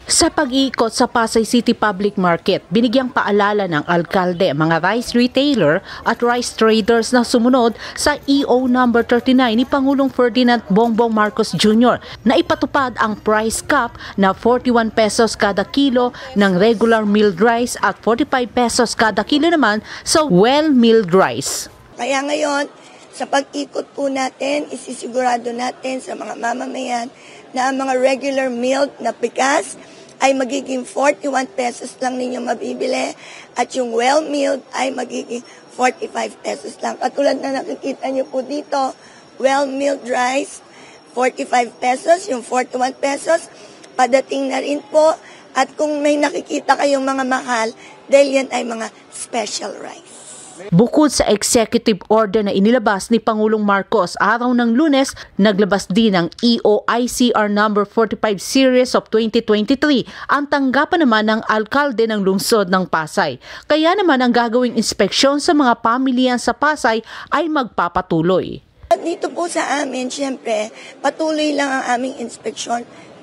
Sa pag-iikot sa Pasay City Public Market, binigyang paalala ng alkalde, mga rice retailer at rice traders na sumunod sa EO number 39 ni Pangulong Ferdinand Bongbong Marcos Jr. na ipatupad ang price cap na 41 pesos kada kilo ng regular milled rice at 45 pesos kada kilo naman sa well-milled rice. Kaya ngayon, sa pag-ikot po natin, isisigurado natin sa mga mamamayan na ang mga regular milled na bigas ay magiging 41 pesos lang ninyo mabibili at yung well-milled ay magiging 45 pesos lang. Katulad na nakikita nyo po dito, well-milled rice, 45 pesos, yung 41 pesos, padating na rin po. At kung may nakikita kayong mga mahal, dahil yan ay mga special rice. Bukod sa executive order na inilabas ni Pangulong Marcos araw ng Lunes, naglabas din ng EOICR number 45 series of 2023 ang tanggapan naman ng alkalde ng lungsod ng Pasay. Kaya naman ang gagawing inspeksyon sa mga pamilihan sa Pasay ay magpapatuloy. Dito po sa amin, siyempre, patuloy lang ang aming inspeksyon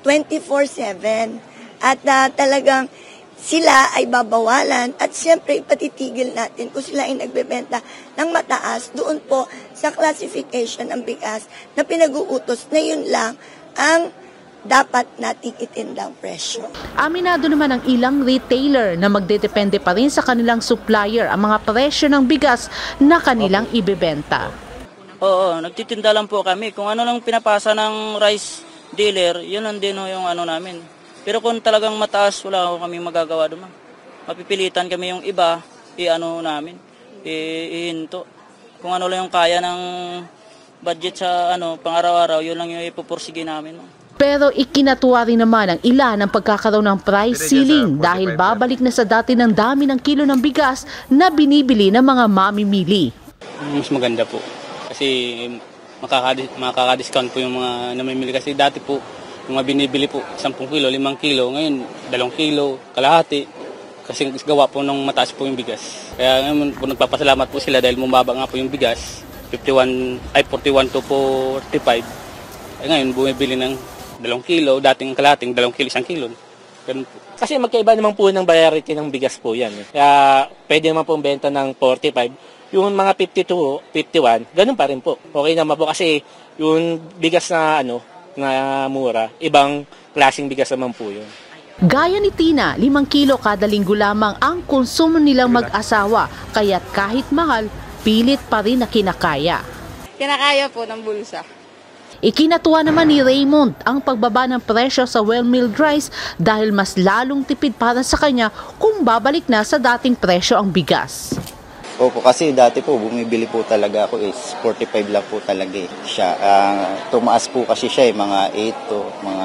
24/7 at talagang sila ay babawalan at siyempre ipatitigil natin kung sila ay nagbebenta ng mataas doon po sa classification ng bigas na pinag-uutos na yun lang ang dapat nating itindang presyo. Aminado naman ang ilang retailer na magdedepende pa rin sa kanilang supplier ang mga presyo ng bigas na kanilang ibebenta. Oo, nagtitinda lang po kami. Kung ano lang pinapasa ng rice dealer, yun lang din yung ano namin. Pero kung talagang mataas, wala ko kami magagawa doon. Mapipilitan kami yung iba, i-ano namin, ihinto. Kung ano lang yung kaya ng budget sa pang-araw-araw, yun lang yung ipupursige namin. Pero ikinatuwa rin naman ang ilan ng pagkakaroon ng price ceiling dahil babalik na sa dati ng dami ng kilo ng bigas na binibili ng mga mamimili. Mas maganda po kasi makaka-discount po yung mga namimili kasi dati po, yung mga binibili po, 10 kilo, 5 kilo, ngayon 2 kilo, kalahati. Kasi gawa po ng mataas po yung bigas. Kaya ngayon po nagpapasalamat po sila dahil bumaba nga po yung bigas. 41 to 45. Ngayon bumibili ng 2 kilo, dating kalahating 2 kilo, 1 kilo. Ganun po. Kasi magkaiba naman po ng variety ng bigas po yan. Kaya pwede naman po benta ng 45. Yung mga 52, 51, ganun pa rin po. Okay naman po kasi yung bigas na na mura, ibang klaseng bigas naman po yun. Gaya ni Tina, 5 kilo kada linggo lamang ang konsumo nilang mag-asawa, kaya't kahit mahal, pilit pa rin na kinakaya. Kinakaya po ng bulsa. Ikinatuwa naman ni Raymond ang pagbaba ng presyo sa well-milled rice dahil mas lalong tipid para sa kanya kung babalik na sa dating presyo ang bigas. Opo, kasi dati po bumibili po talaga ako is 45 lang po talaga siya. Tumaas po kasi siya mga 8 to mga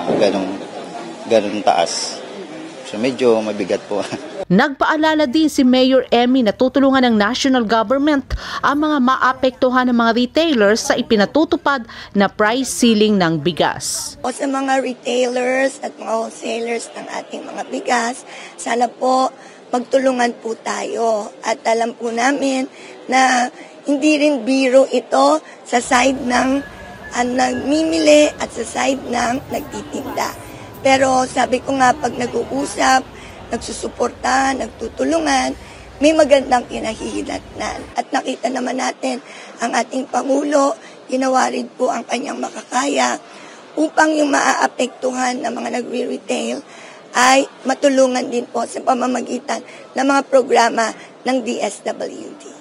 ganun taas. So medyo mabigat po. Nagpaalala din si Mayor Emmy na tutulungan ng national government ang mga maapektuhan ng mga retailers sa ipinatutupad na price ceiling ng bigas. O sa mga retailers at mga wholesalers ng ating mga bigas, sana po magtulungan po tayo at alam po namin na hindi rin biro ito sa side ng nagmimili at sa side ng nagtitinda. Pero sabi ko nga pag nag-uusap, nagsusuporta, nagtutulungan, may magandang kinahihinatnan. At nakita naman natin ang ating Pangulo, ginawa rin po ang kanyang makakaya upang yung maaapektuhan ng mga nagre-retail ay matulungan din po sa pamamagitan ng mga programa ng DSWD.